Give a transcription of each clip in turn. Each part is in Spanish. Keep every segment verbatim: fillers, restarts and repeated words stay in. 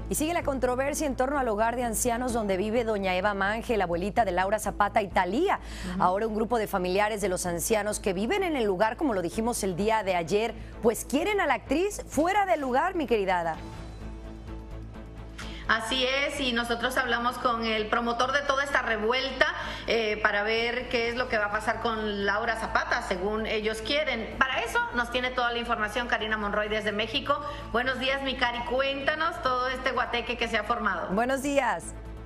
Y sigue la controversia en torno al hogar de ancianos donde vive doña Eva Mange, la abuelita de Laura Zapata y Thalía. Uh-huh. Ahora un grupo de familiares de los ancianos que viven en el lugar, como lo dijimos el día de ayer, pues quieren a la actriz fuera del lugar, mi querida Ada. Así es, y nosotros hablamos con el promotor de toda esta revuelta eh, para ver qué es lo que va a pasar con Laura Zapata, según ellos quieren. Para eso nos tiene toda la información Karina Monroy desde México. Buenos días, mi Cari, cuéntanos todo este guateque que se ha formado. Buenos días.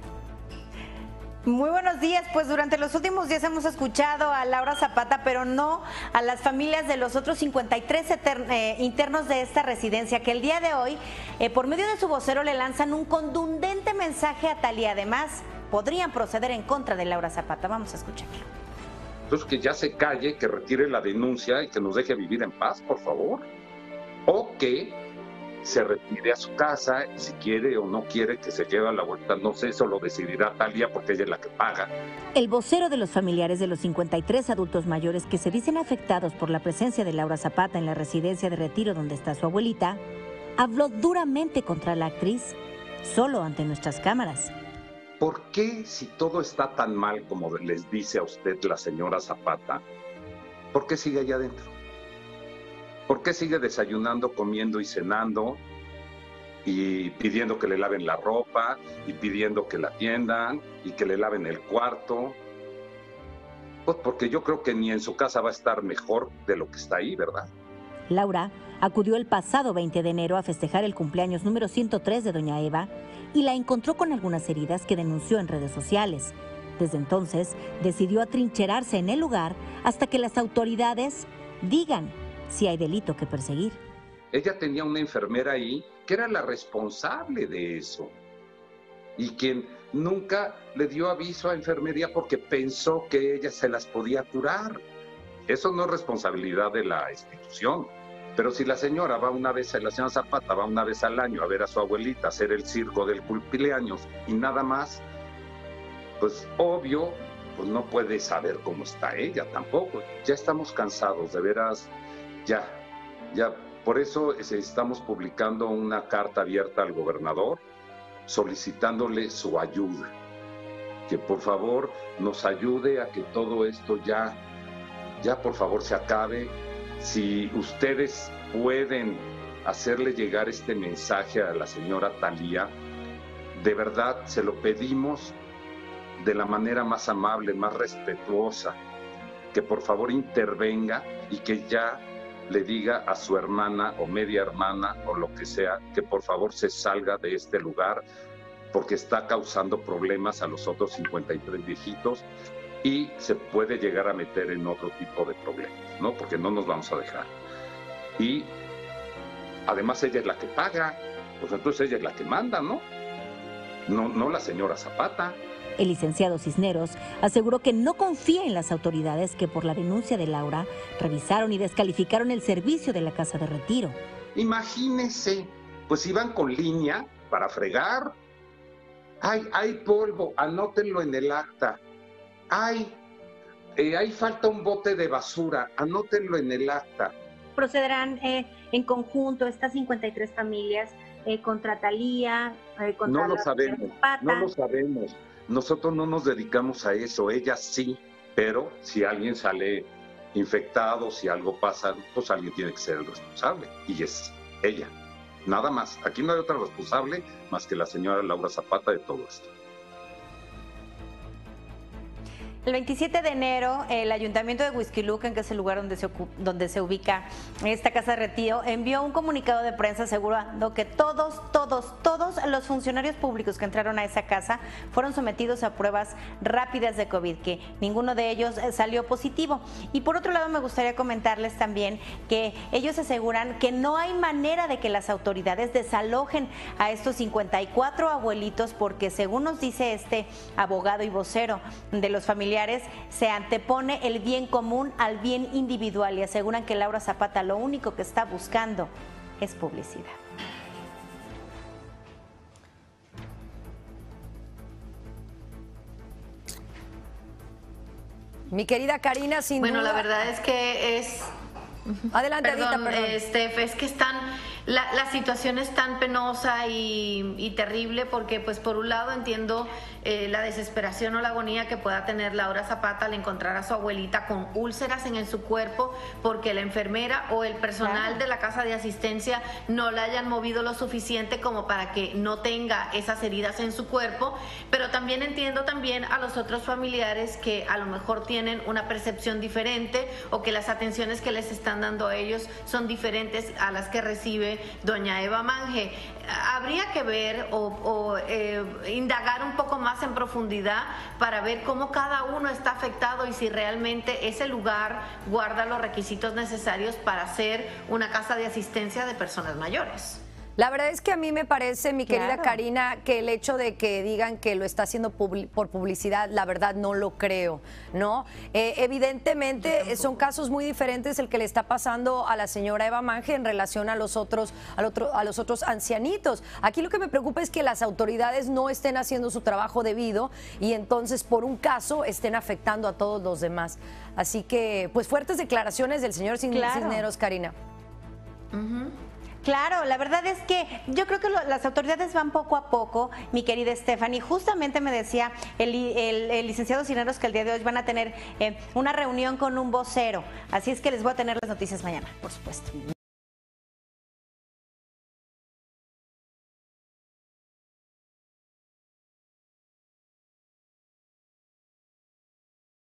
Muy buenos días, pues durante los últimos días hemos escuchado a Laura Zapata, pero no a las familias de los otros cincuenta y tres eh, internos de esta residencia, que el día de hoy, eh, por medio de su vocero, le lanzan un contundente mensaje a Thalía. Además, podrían proceder en contra de Laura Zapata. Vamos a escucharlo. Entonces, que ya se calle, que retire la denuncia y que nos deje vivir en paz, por favor. O que se retire a su casa y si quiere o no quiere que se lleve a la vuelta, no sé, eso lo decidirá Thalía porque ella es la que paga. El vocero de los familiares de los cincuenta y tres adultos mayores que se dicen afectados por la presencia de Laura Zapata en la residencia de retiro donde está su abuelita, habló duramente contra la actriz, solo ante nuestras cámaras. ¿Por qué, si todo está tan mal como les dice a usted la señora Zapata, por qué sigue allá adentro? ¿Por qué sigue desayunando, comiendo y cenando y pidiendo que le laven la ropa y pidiendo que la atiendan y que le laven el cuarto? Pues porque yo creo que ni en su casa va a estar mejor de lo que está ahí, ¿verdad? Laura acudió el pasado veinte de enero a festejar el cumpleaños número ciento tres de doña Eva y la encontró con algunas heridas que denunció en redes sociales. Desde entonces decidió atrincherarse en el lugar hasta que las autoridades digan si hay delito que perseguir. Ella tenía una enfermera ahí que era la responsable de eso y quien nunca le dio aviso a enfermería porque pensó que ella se las podía curar. Eso no es responsabilidad de la institución. Pero si la señora va una vez, la señora Zapata va una vez al año a ver a su abuelita, hacer el circo del cumpleaños y nada más, pues obvio, pues no puede saber cómo está ella tampoco. Ya estamos cansados, de veras. Ya, ya, por eso estamos publicando una carta abierta al gobernador solicitándole su ayuda, que por favor nos ayude a que todo esto ya, ya por favor se acabe. Si ustedes pueden hacerle llegar este mensaje a la señora Thalía, de verdad se lo pedimos de la manera más amable, más respetuosa, que por favor intervenga y que ya le diga a su hermana o media hermana o lo que sea, que por favor se salga de este lugar porque está causando problemas a los otros cincuenta y tres viejitos y se puede llegar a meter en otro tipo de problemas, ¿no? Porque no nos vamos a dejar. Y además ella es la que paga, pues entonces ella es la que manda, ¿no? No, no la señora Zapata. El licenciado Cisneros aseguró que no confía en las autoridades que por la denuncia de Laura revisaron y descalificaron el servicio de la casa de retiro. Imagínense, pues iban con línea para fregar. Ay, hay polvo, anótenlo en el acta. Ay, eh, ahí falta un bote de basura, anótenlo en el acta. ¿Procederán eh, en conjunto estas cincuenta y tres familias eh, contra Thalía, eh, contra No lo sabemos, no lo sabemos. Nosotros no nos dedicamos a eso, ella sí, pero si alguien sale infectado, si algo pasa, pues alguien tiene que ser el responsable, y es ella, nada más. Aquí no hay otra responsable más que la señora Laura Zapata de todo esto. El veintisiete de enero, el Ayuntamiento de Huixquilucan, que es el lugar donde se, donde se ubica esta casa de retiro, envió un comunicado de prensa asegurando que todos, todos, todos los funcionarios públicos que entraron a esa casa fueron sometidos a pruebas rápidas de COVID, que ninguno de ellos salió positivo. Y por otro lado, me gustaría comentarles también que ellos aseguran que no hay manera de que las autoridades desalojen a estos cincuenta y cuatro abuelitos porque, según nos dice este abogado y vocero de los familiares, se antepone el bien común al bien individual y aseguran que Laura Zapata lo único que está buscando es publicidad. Mi querida Karina, sin bueno, duda... la verdad es que es... Adelante, perdón, Adita, perdón. Steph, es que están La, la situación es tan penosa y, y terrible porque, pues, por un lado entiendo eh, la desesperación o la agonía que pueda tener Laura Zapata al encontrar a su abuelita con úlceras en, en su cuerpo porque la enfermera o el personal claro. de la casa de asistencia no la hayan movido lo suficiente como para que no tenga esas heridas en su cuerpo, pero también entiendo también a los otros familiares que a lo mejor tienen una percepción diferente o que las atenciones que les están dando a ellos son diferentes a las que recibe doña Eva Manje. Habría que ver o, o eh, indagar un poco más en profundidad para ver cómo cada uno está afectado y si realmente ese lugar guarda los requisitos necesarios para ser una casa de asistencia de personas mayores. La verdad es que a mí me parece, mi querida Claro. Karina, que el hecho de que digan que lo está haciendo publi- por publicidad, la verdad no lo creo, ¿no? Eh, evidentemente son casos muy diferentes el que le está pasando a la señora Eva Manje en relación a los otros, al otro, a los otros ancianitos. Aquí lo que me preocupa es que las autoridades no estén haciendo su trabajo debido y entonces por un caso estén afectando a todos los demás. Así que, pues fuertes declaraciones del señor Claro. Cisneros, Karina. Uh-huh. Claro, la verdad es que yo creo que lo, las autoridades van poco a poco, mi querida Stephanie. Justamente me decía el, el, el licenciado Cisneros que el día de hoy van a tener eh, una reunión con un vocero. Así es que les voy a tener las noticias mañana, por supuesto.